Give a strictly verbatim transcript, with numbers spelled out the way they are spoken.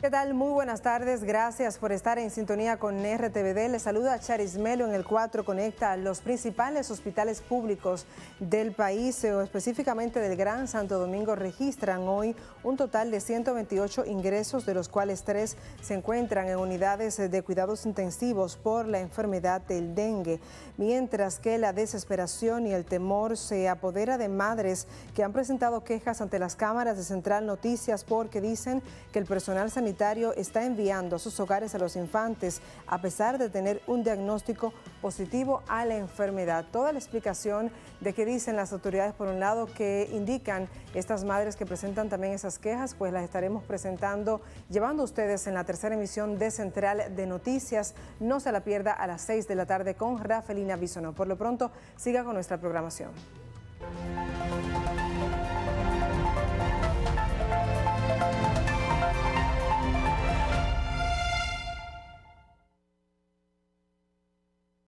¿Qué tal? Muy buenas tardes. Gracias por estar en sintonía con R T V D. Les saluda Charis Melo. En el cuatro conecta los principales hospitales públicos del país, o específicamente del Gran Santo Domingo. Registran hoy un total de ciento veintiocho ingresos, de los cuales tres se encuentran en unidades de cuidados intensivos por la enfermedad del dengue, mientras que la desesperación y el temor se apodera de madres que han presentado quejas ante las cámaras de Central Noticias porque dicen que el personal sanitario está enviando a sus hogares a los infantes a pesar de tener un diagnóstico positivo a la enfermedad. Toda la explicación de qué dicen las autoridades, por un lado, que indican estas madres que presentan también esas quejas, pues las estaremos presentando, llevando a ustedes en la tercera emisión de Central de Noticias. No se la pierda a las seis de la tarde con Rafelina Bisonó. Por lo pronto, siga con nuestra programación.